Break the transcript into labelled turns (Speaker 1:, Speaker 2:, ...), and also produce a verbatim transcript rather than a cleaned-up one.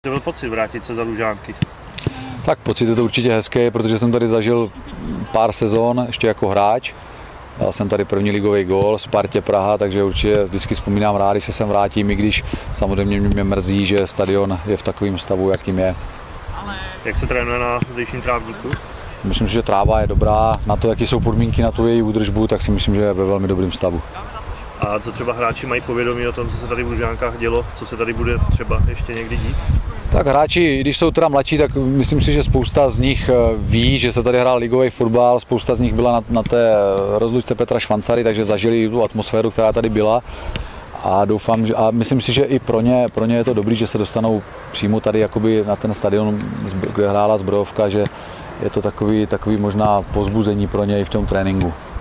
Speaker 1: To byl pocit vrátit se za Lužánky.
Speaker 2: Tak pocit je to určitě hezký, protože jsem tady zažil pár sezon ještě jako hráč. Dal jsem tady první ligový gól Spartě Praha, takže určitě vždycky vzpomínám rád, když se sem vrátím, i když samozřejmě mě mrzí, že stadion je v takovém stavu, jakým je.
Speaker 1: Jak se trénuje na zdejším trávníku?
Speaker 2: Myslím si, že tráva je dobrá, na to, jaké jsou podmínky na tu její údržbu, tak si myslím, že je ve velmi dobrém stavu.
Speaker 1: A co třeba hráči mají povědomí o tom, co se tady v Lužánkách dělo, co se tady bude třeba ještě někdy dít?
Speaker 2: Tak hráči, když jsou teda mladší, tak myslím si, že spousta z nich ví, že se tady hrál ligový fotbal, spousta z nich byla na, na té rozlučce Petra Švancary, takže zažili tu atmosféru, která tady byla. A doufám, že, a myslím si, že i pro ně, pro ně je to dobrý, že se dostanou přímo tady jakoby na ten stadion, kde hrála Zbrojovka, že je to takový, takový možná povzbuzení pro ně i v tom tréninku.